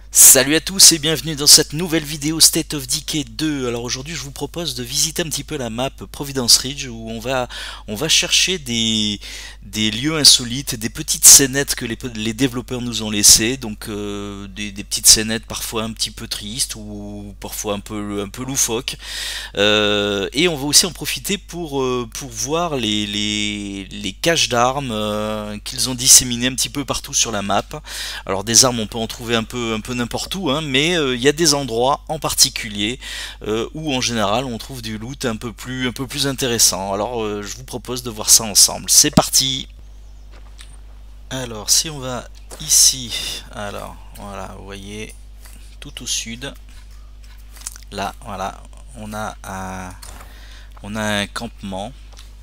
Salut à tous et bienvenue dans cette nouvelle vidéo State of Decay 2. Alors aujourd'hui je vous propose de visiter un petit peu la map Providence Ridge où on va chercher des lieux insolites, des petites scénettes que les développeurs nous ont laissées. Donc des petites scénettes parfois un petit peu tristes ou parfois un peu loufoques. Et on va aussi en profiter pour voir les caches d'armes qu'ils ont disséminées un petit peu partout sur la map. Alors des armes on peut en trouver un peu n'importe où, hein, mais il y a des endroits en particulier où en général on trouve du loot un peu plus intéressant. Alors je vous propose de voir ça ensemble. C'est parti. Alors si on va ici, alors voilà, vous voyez tout au sud, là voilà, on a un campement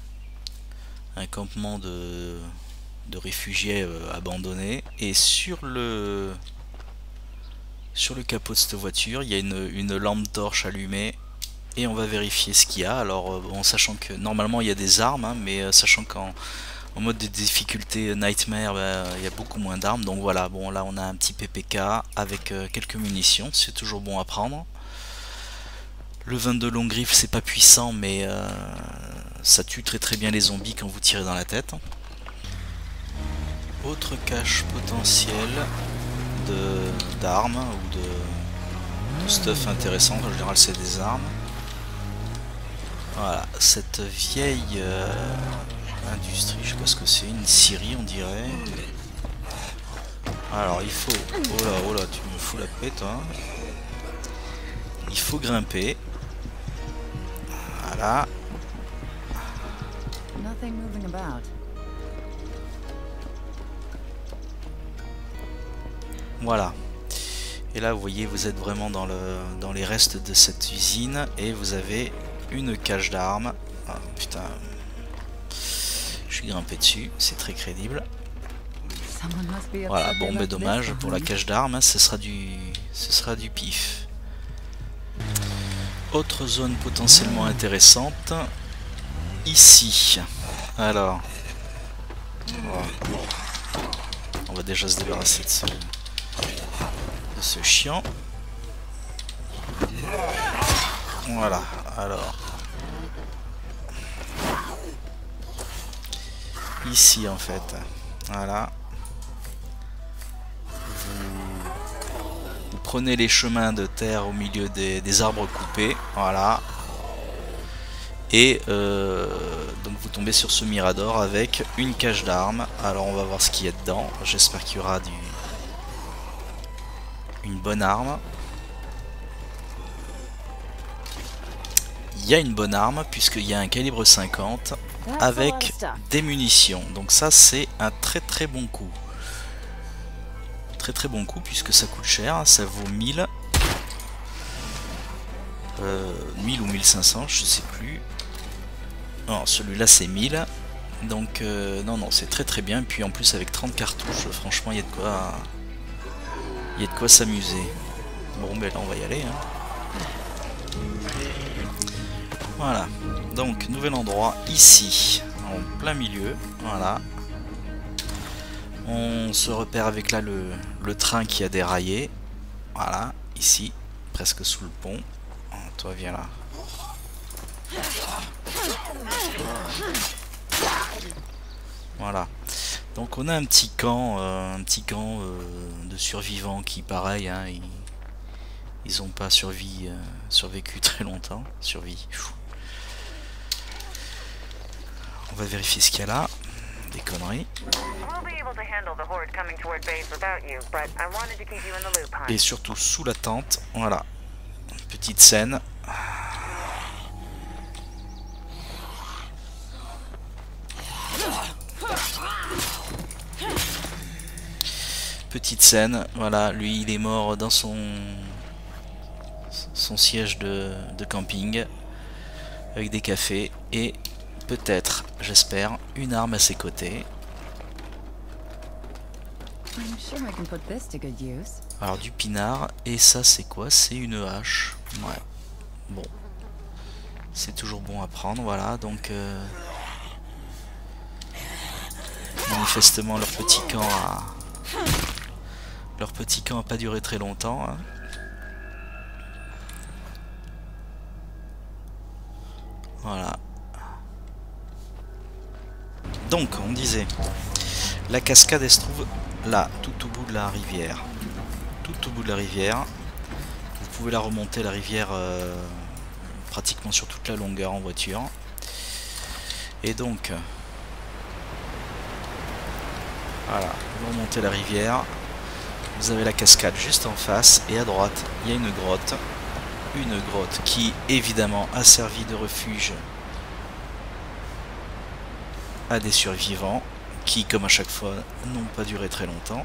de réfugiés abandonnés, et sur le capot de cette voiture, il y a une lampe torche allumée et on va vérifier ce qu'il y a. Alors, en sachant que normalement il y a des armes, hein, mais sachant qu'en mode de difficulté Nightmare, il y a beaucoup moins d'armes. Donc voilà, bon là on a un petit PPK avec quelques munitions, c'est toujours bon à prendre. Le 22 long griffe, c'est pas puissant, mais ça tue très bien les zombies quand vous tirez dans la tête. Autre cache potentielle d'armes ou de stuff intéressant. En général c'est des armes. Voilà, cette vieille industrie, je sais pas ce que c'est, une scierie on dirait. Alors il faut, oh là tu me fous la paix toi. Il faut grimper. Voilà. Voilà. Et là vous voyez, vous êtes vraiment dans les restes de cette usine et vous avez une cache d'armes. Ah, putain, je suis grimpé dessus, c'est très crédible. Voilà, bon mais dommage pour la cache d'armes, hein, ce sera du pif. Autre zone potentiellement intéressante, ici. Alors, on va déjà se débarrasser de ce chiant. Voilà, alors ici en fait, voilà, vous prenez les chemins de terre au milieu des arbres coupés, voilà, et donc vous tombez sur ce mirador avec une cache d'armes. Alors on va voir ce qu'il y a dedans, j'espère qu'il y aura une bonne arme. Il y a une bonne arme puisqu'il y a un calibre 50 avec des munitions. Donc ça c'est un très bon coup. Très bon coup puisque ça coûte cher, ça vaut 1000. 1000 ou 1500, je sais plus. Non, celui-là c'est 1000. Donc non, c'est très bien. Et puis en plus avec 30 cartouches, franchement il y a de quoi s'amuser. Bon ben là on va y aller, hein. Voilà, donc nouvel endroit ici, en plein milieu, voilà. On se repère avec là le train qui a déraillé, voilà, ici, presque sous le pont. Oh, toi viens là. Voilà, donc on a un petit camp de survivants qui, pareil, hein, ils ont pas survécu très longtemps, On va vérifier ce qu'il y a là. Des conneries. Et surtout sous la tente. Voilà. Petite scène. Petite scène. Voilà. Lui, il est mort dans son siège de camping. Avec des cafés. Et peut-être, j'espère, une arme à ses côtés. Alors du pinard, et ça c'est quoi? C'est une hache. Ouais, bon. C'est toujours bon à prendre, voilà, donc... manifestement leur petit camp Leur petit camp n'a pas duré très longtemps. Hein. Voilà. Donc, on disait, la cascade, elle se trouve là, tout au bout de la rivière. Tout au bout de la rivière. Vous pouvez la remonter, la rivière, pratiquement sur toute la longueur en voiture. Et donc, voilà, vous remontez la rivière. Vous avez la cascade juste en face. Et à droite, il y a une grotte. Une grotte qui, évidemment, a servi de refuge à des survivants qui, comme à chaque fois, n'ont pas duré très longtemps.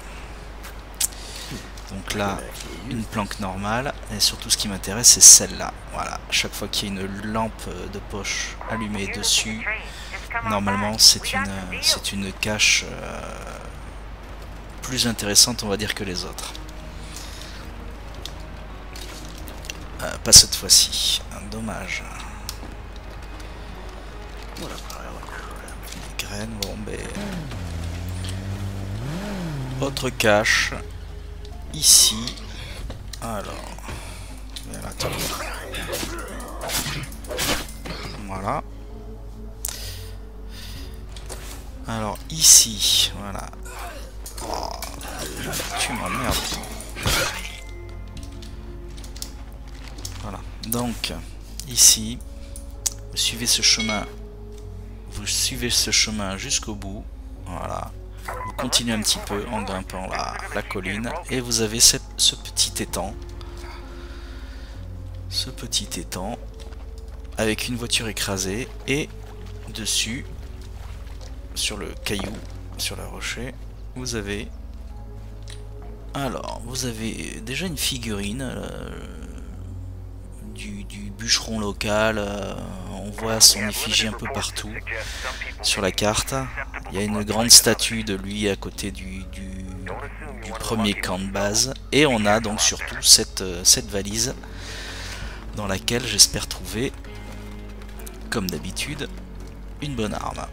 Donc là, une planque normale, et surtout ce qui m'intéresse, c'est celle-là. Voilà, chaque fois qu'il y a une lampe de poche allumée dessus, normalement c'est une cache plus intéressante, on va dire, que les autres. Pas cette fois-ci, dommage. Les graines, bon ben... Autre cache, ici. Alors... Voilà. Alors ici, voilà. Oh, tu m'emmerdes. Voilà. Donc, ici, vous suivez ce chemin. Vous suivez ce chemin jusqu'au bout. Voilà. Vous continuez un petit peu en grimpant la colline. Et vous avez ce petit étang. Ce petit étang. Avec une voiture écrasée. Et dessus, sur le caillou, sur le rocher, vous avez... Alors, vous avez déjà une figurine du bûcheron local. On voit son effigie un peu partout sur la carte. Il y a une grande statue de lui à côté du premier camp de base. Et on a donc surtout cette valise dans laquelle j'espère trouver, comme d'habitude, une bonne arme.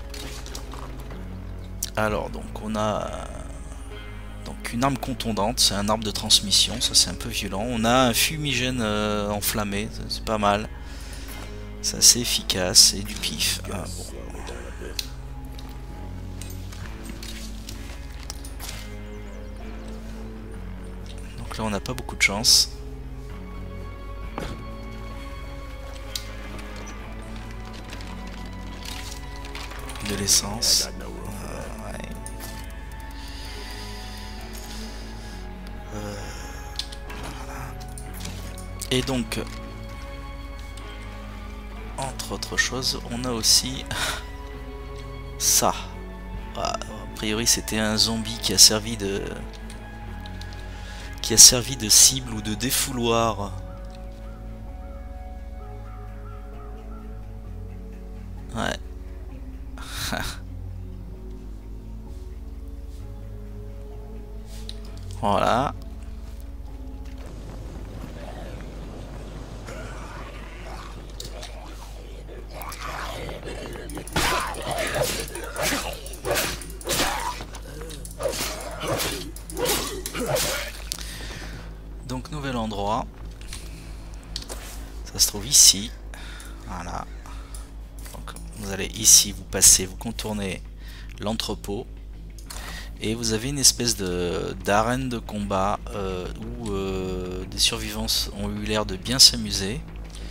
Alors, donc on a donc une arme contondante, c'est un arbre de transmission, ça c'est un peu violent. On a un fumigène enflammé, c'est pas mal. C'est assez efficace, et du pif. Ah, bon. Donc là on n'a pas beaucoup de chance. De l'essence. Ouais. Voilà. Et donc, entre autres choses, on a aussi ça. A priori, c'était un zombie qui a servi de cible ou de défouloir. Ouais. Voilà. Donc nouvel endroit. Ça se trouve ici. Voilà. Donc vous allez ici, vous passez, vous contournez l'entrepôt. Et vous avez une espèce d'arène de combat où des survivants ont eu l'air de bien s'amuser.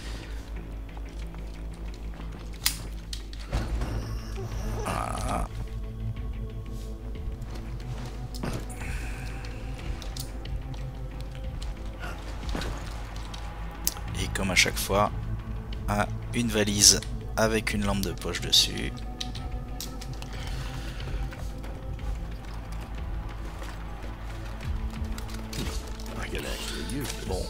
Voilà. Et comme à chaque fois, une valise avec une lampe de poche dessus. Bon.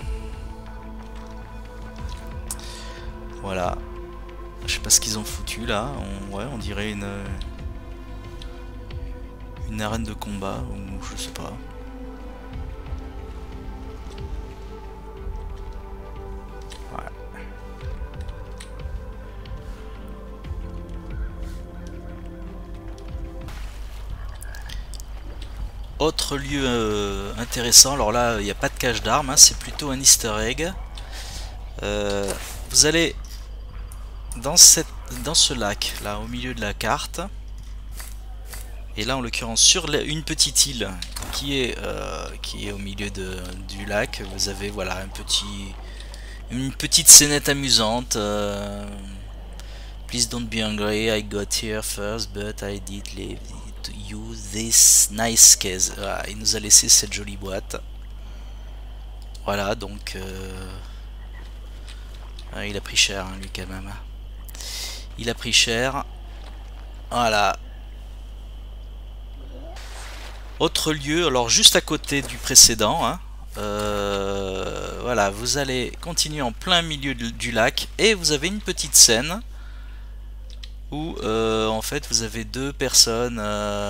Voilà. Je sais pas ce qu'ils ont foutu là. Ouais, on dirait une arène de combat ou je sais pas. Ouais. autre lieu intéressant, alors là il n'y a pas de cache d'armes, hein, c'est plutôt un easter egg. Vous allez dans ce lac là au milieu de la carte, et là en l'occurrence sur une petite île qui est au milieu du lac, vous avez voilà une petite scénette amusante. Please don't be angry, I got here first, but I did leave you this nice case. Voilà, il nous a laissé cette jolie boîte. Voilà, donc il a pris cher, hein, lui quand même. Il a pris cher. Voilà. Autre lieu, alors juste à côté du précédent, hein, voilà, vous allez continuer en plein milieu du lac et vous avez une petite scène où en fait vous avez deux personnes,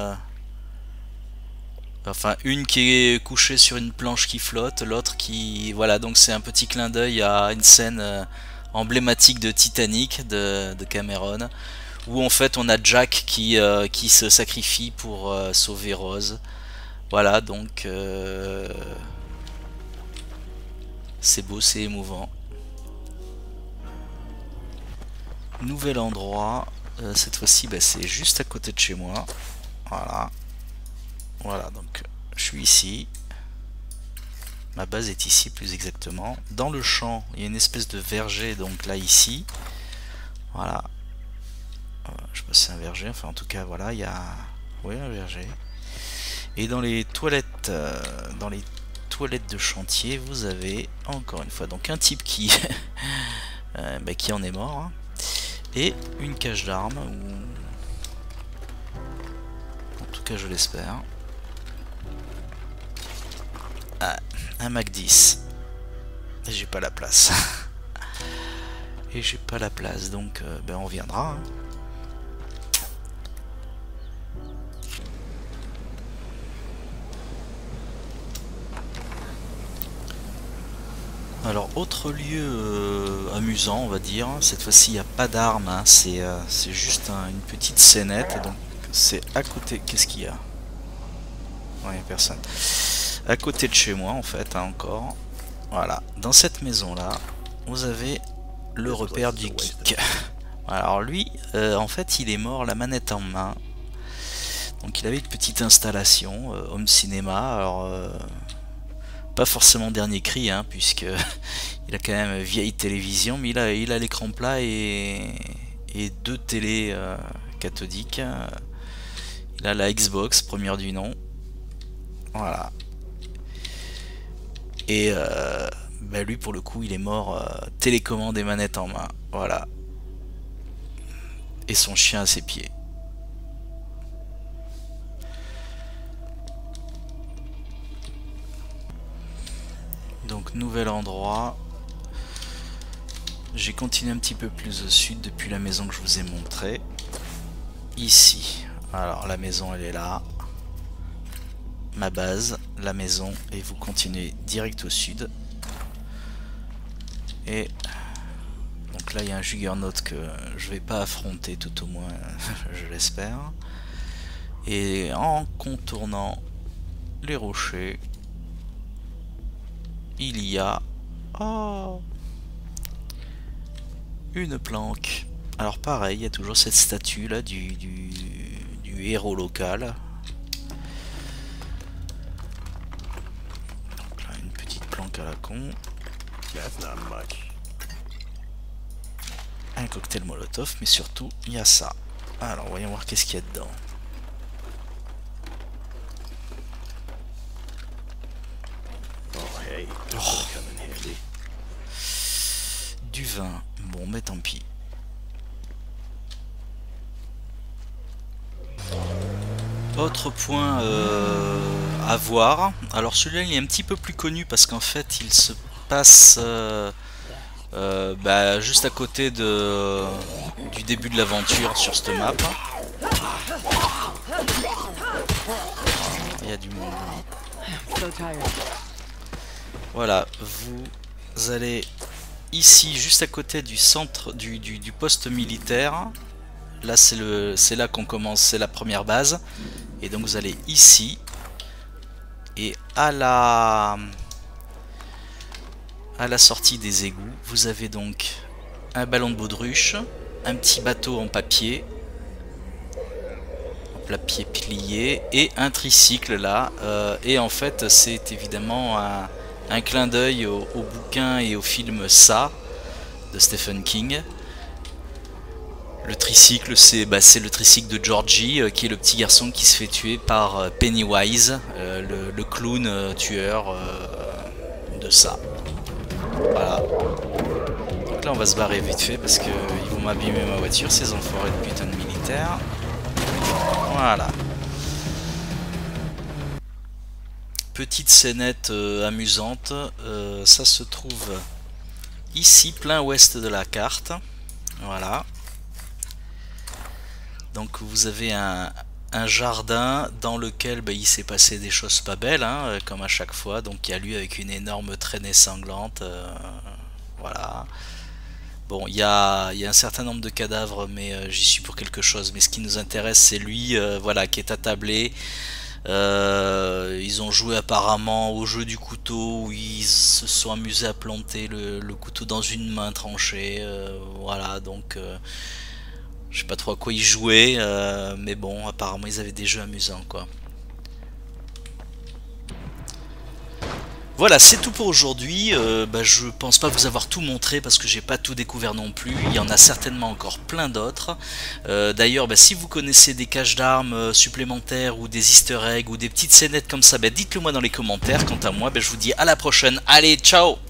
enfin une qui est couchée sur une planche qui flotte, l'autre qui, voilà, donc c'est un petit clin d'œil à une scène emblématique de Titanic de Cameron, où en fait on a Jack qui se sacrifie pour sauver Rose. Voilà, donc c'est beau, c'est émouvant. Nouvel endroit, cette fois-ci c'est juste à côté de chez moi. Voilà, voilà, donc je suis ici. Ma base est ici plus exactement. Dans le champ, il y a une espèce de verger, donc là ici. Voilà. Je sais pas si c'est un verger, enfin en tout cas voilà, il y a, oui, un verger. Et dans les toilettes de chantier, vous avez encore une fois donc un type qui qui en est mort, hein, et une cache d'armes, ou en tout cas je l'espère. Ah, un Mac 10. Et j'ai pas la place. Et j'ai pas la place, donc on viendra. Hein. Alors, autre lieu amusant, on va dire, cette fois-ci il n'y a pas d'armes, hein, c'est juste une petite scénette, donc c'est à côté, qu'est-ce qu'il y a? Ouais, il n'y a personne. À côté de chez moi en fait, hein, encore, voilà, dans cette maison là, vous avez le repère du geek. Alors lui, en fait il est mort la manette en main, donc il avait une petite installation, home cinéma, alors... pas forcément dernier cri, hein, puisque il a quand même vieille télévision, mais il a l'écran plat et deux télés cathodiques. Il a la Xbox, première du nom. Voilà. Et lui pour le coup il est mort télécommande et manette en main. Voilà. Et son chien à ses pieds. Donc nouvel endroit. J'ai continué un petit peu plus au sud depuis la maison que je vous ai montré. Ici. Alors la maison elle est là. Ma base, la maison, et vous continuez direct au sud. Et donc là il y a un Juggernaut que je vais pas affronter, tout au moins je l'espère. Et en contournant les rochers, il y a une planque. Alors pareil, il y a toujours cette statue là du héros local. Donc là, une petite planque à la con. Un cocktail molotov, mais surtout il y a ça. Alors voyons voir qu'est-ce qu'il y a dedans. Oh. Du vin, bon mais tant pis. Autre point à voir, alors celui-là il est un petit peu plus connu parce qu'en fait il se passe juste à côté du début de l'aventure sur cette map. Il y a du monde. Voilà, vous allez ici juste à côté du centre du poste militaire. Là c'est là qu'on commence, c'est la première base. Et donc vous allez ici, Et à la sortie des égouts, vous avez donc un ballon de baudruche, un petit bateau en papier plié et un tricycle là. Et en fait, c'est évidemment un clin d'œil au bouquin et au film Ça de Stephen King. Le tricycle, c'est le tricycle de Georgie, qui est le petit garçon qui se fait tuer par Pennywise, le clown tueur de Ça. Voilà. Donc là, on va se barrer vite fait parce qu'ils vont m'abîmer ma voiture, ces enfoirés de putain de militaires. Voilà. Petite scénette amusante. Ça se trouve ici, plein ouest de la carte. Voilà. Donc vous avez un jardin dans lequel il s'est passé des choses pas belles, hein, comme à chaque fois. Donc il y a lui avec une énorme traînée sanglante. Voilà. Bon, il y a un certain nombre de cadavres, mais j'y suis pour quelque chose. Mais ce qui nous intéresse, c'est lui, voilà, qui est attablé. Ils ont joué apparemment au jeu du couteau, où ils se sont amusés à planter le couteau dans une main tranchée. Voilà, donc je sais pas trop à quoi ils jouaient, mais bon, apparemment ils avaient des jeux amusants, quoi. Voilà, c'est tout pour aujourd'hui. Je pense pas vous avoir tout montré parce que j'ai pas tout découvert non plus. Il y en a certainement encore plein d'autres. D'ailleurs, si vous connaissez des caches d'armes supplémentaires ou des easter eggs ou des petites scénettes comme ça, dites-le moi dans les commentaires. Quant à moi, je vous dis à la prochaine. Allez, ciao!